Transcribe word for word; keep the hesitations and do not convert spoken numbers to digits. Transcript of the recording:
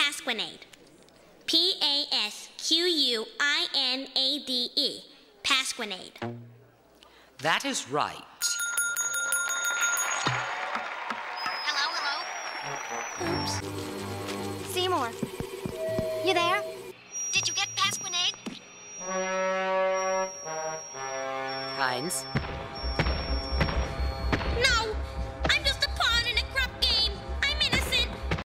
Pasquinade. P A S Q U I N A D E. Pasquinade. That is right. Hello, hello? Oops. Seymour, you there? Did you get Pasquinade? Hines? No!